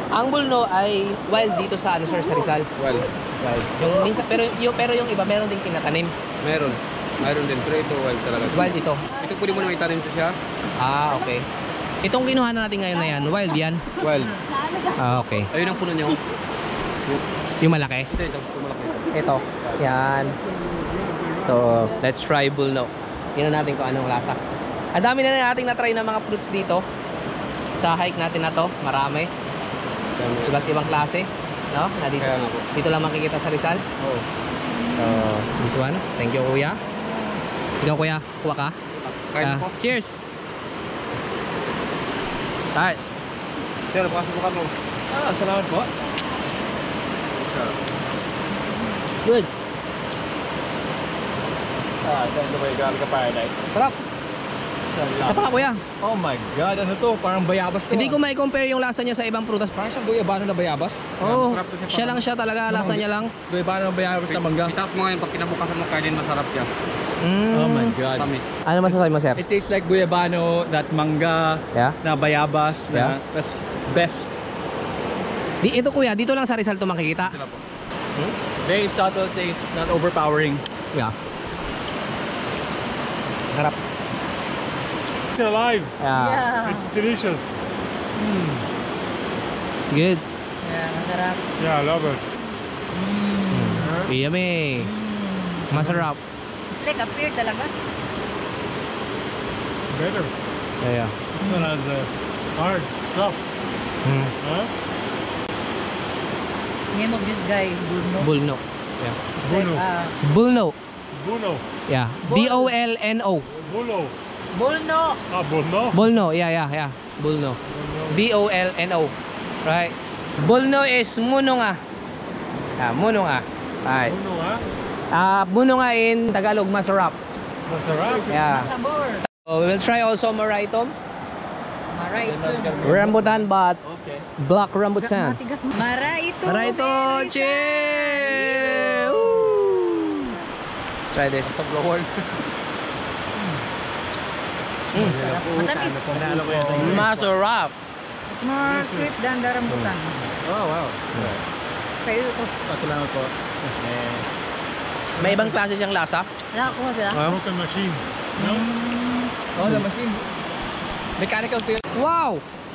Ang bulno ay wild dito sa ano sir, sa Rizal. Wild. Yung minsan pero yung iba meron ding tinatanim. Meron. Meron din, pero ito wild talaga. Wild ito. Ito pwede mo na itanim ito siya. Ah, okay. Itong kinuha na natin ngayon na yan, wild yan. Wild. Ah, okay. Ayun ang puno niya. Yung malaki? Ito malaki. Ito. Yan. So, let's try bulno. Tingnan natin kung anong lasa. Ang dami na nating na-try ng mga fruits dito. Sa hike natin na to, marami. Iba't ibang klase, no? Na dito, dito lang makikita sa Rizal. Oo. So, this one. Thank you, kuya. Ikaw, kuya, kuha ka. Kain po. Cheers. Start. Sir, pakasubukan mo. Salamat po. Good. Ito ba yung Garlic Paradise? Sarap. Isa pa nga, kuya. Oh my god, ano to? Parang bayabas to. Hindi ko may compare yung lasa niya sa ibang prutas. Parang siyang guyabano na bayabas. Oh, masarap to siya, siya lang siya talaga, lasa niya lang. Guyabano na bayabas na mangga. Itaas mo ngayon, pag kinabukasan mo kainin, masarap siya. Oh my god. Tamis. Ano masasabi mo, sir? It tastes like guyabano, that mangga, Yeah? na bayabas, Yeah. na that's best. Ito kuya, dito lang sa Rizal to makikita. Sila po. Very subtle taste, not overpowering. Yeah. Sarap. It's alive. Yeah. It's delicious. It's good. Yeah, masarap. Yeah, I love it. Yummy. Masarap. It's like a pear talaga. Better. Yeah, yeah. This one has hard, soft. Huh? Name of this guy, Bruno. Bulno. Yeah. Buno. Bulno. Buno. Yeah. B-O-L-N-O. Bulo. Bulno. Ah, Buno. Bulno. Yeah. Bulno. B-O-L-N-O. Right. Bulno is mununga. Yeah, mununga. Right. Buno, ha? Mununga in Tagalog, masarap. Masarap. Yeah. Sabor. So we will try also maraitom. Maray ito. Rambutan, but Okay. black rambutan. Matigas. Maray ito. Maraitom. Cheers! Woo! Try this. Sa blower. Matamis. Panalo ko yan. Masarap. It's more sweet than the rambutan. Oh, wow. Kaya ito. Salamat po. May ibang klase siyang lasa. Nakakuha sila. Broken machine. No? Oh, the machine. Mechanical feel. Wow!